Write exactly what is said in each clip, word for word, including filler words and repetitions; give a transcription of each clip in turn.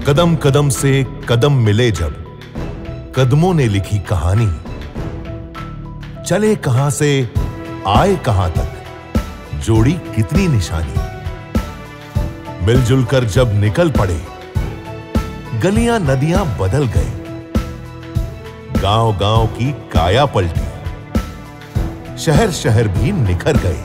कदम कदम से कदम मिले जब, कदमों ने लिखी कहानी। चले कहां से आए कहां तक, जोड़ी कितनी निशानी। मिलजुल कर जब निकल पड़े, गलियां नदियां बदल गए। गांव गांव की काया पलटी, शहर शहर भी निखर गए।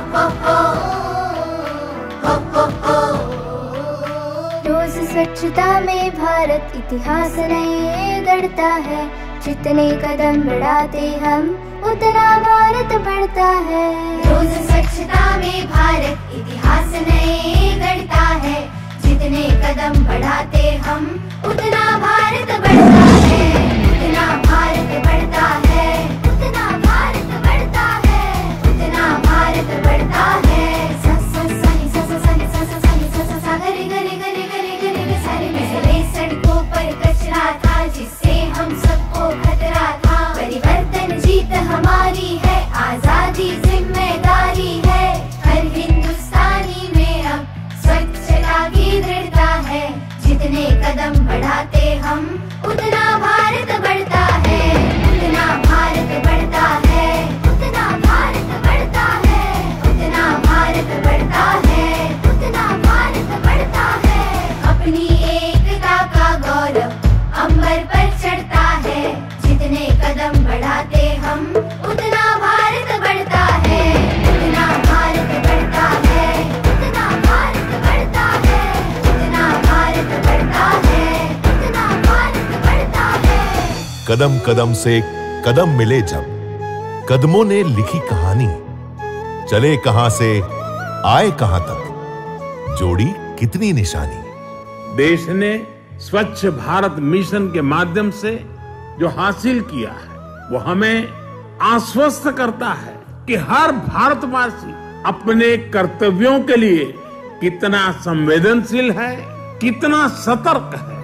रोज स्वच्छता में भारत इतिहास नए गढ़ता है। जितने कदम बढ़ाते हम, उतना भारत बढ़ता है। रोज स्वच्छता में भारत इतिहास नए गढ़ता है। जितने कदम बढ़ाते हम, उतना भारत बढ़ता है। उतना भारत बढ़ता है, उतना भारत बढ़ता है, उतना भारत बढ़ता है। स स स नि स स स नि स स स नि स स स गरे गरे गरे गरे गरे गरे सारे में सड़कों पर कचरा था, जिससे हम सबको खतरा था। परिवर्तन जीत हमारी है, आजादी जिम्मेदारी है। हर हिंदुस्तानी में अब स्वच्छता की दृढ़ता है। जितने कदम बढ़ाते हम, उतना भारत बढ़ता है। उतना भारत बढ़ता है, उतना भारत बढ़ता है, उतना भारत बढ़ता है, उतना भारत बढ़ता है। अपनी एकता का गौरव अंबर पर चढ़ता है। जितने कदम बढ़ाते हम, उतना भारत बढ़ता है। उतना भारत बढ़ता है, उतना भारत बढ़ता है, उतना भारत बढ़ता है, उतना भारत बढ़ता है। कदम कदम से कदम मिले जब, कदमों ने लिखी कहानी। चले कहां से आए कहां तक, जोड़ी कितनी निशानी। देश ने स्वच्छ भारत मिशन के माध्यम से जो हासिल किया है, वो हमें आश्वस्त करता है कि हर भारतवासी अपने कर्तव्यों के लिए कितना संवेदनशील है, कितना सतर्क है।